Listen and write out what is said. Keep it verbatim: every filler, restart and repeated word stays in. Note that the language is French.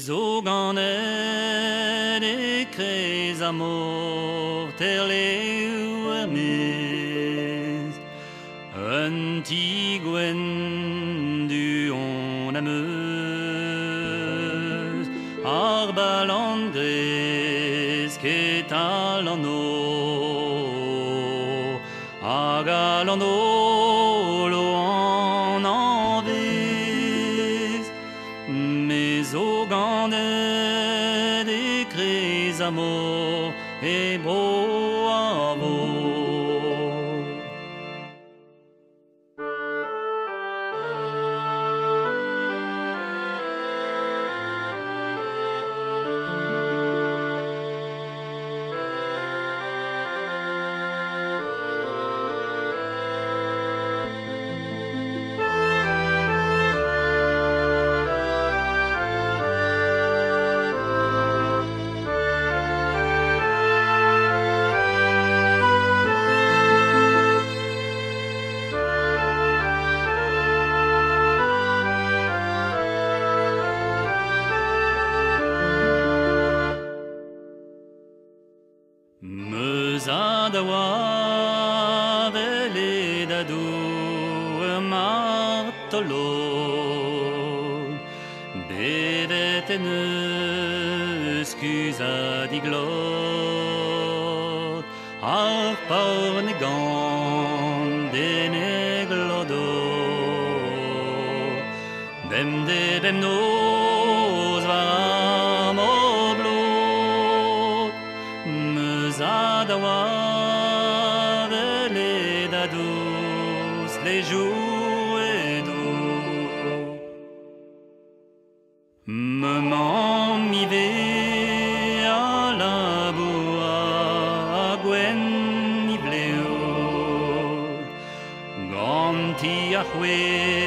o ganet e krez amor terleu er mez un tigwen du on ameuz ar balandrez ket al an o hag al an o lo an anvez mais o ganet e krez amor e bro a vo. Meus a da oa veled a do ur martolo bevet en eus kuz a diglot ar paur ne gant den e glodo bem de bem noz war am o blot meus a da oa veled a douz le jours e do me man mi ve a la boa a gwen ni vleo ganti a c'hwe